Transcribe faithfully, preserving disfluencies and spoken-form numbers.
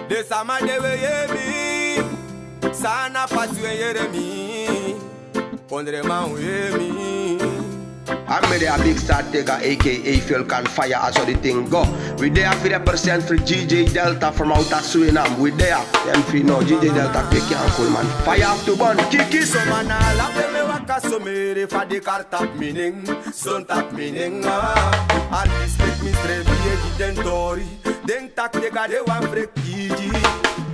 De sama de weyemi, sana patu yeremi, pondre man weyemi. I'm ready a big star taker, aka Fuel Can Fire, as how the thing go. We there for the percent for G J Delta from outer Suriname. We there, then for no G J Delta take care and cool man. Fire up to burn, kick it. So man ala me waka so mere fa de car tap meaning, son tap meaning. At least make me straight be evidentori. Den tak de gade wan frek kiji.